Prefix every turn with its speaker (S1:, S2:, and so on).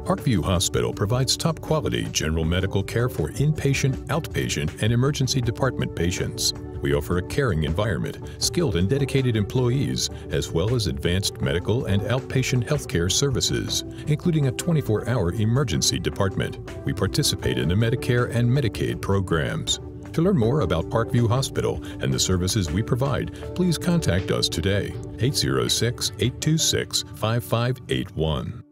S1: Parkview Hospital provides top-quality general medical care for inpatient, outpatient, and emergency department patients. We offer a caring environment, skilled and dedicated employees, as well as advanced medical and outpatient healthcare services, including a 24-hour emergency department. We participate in the Medicare and Medicaid programs. To learn more about Parkview Hospital and the services we provide, please contact us today, 806-826-5581.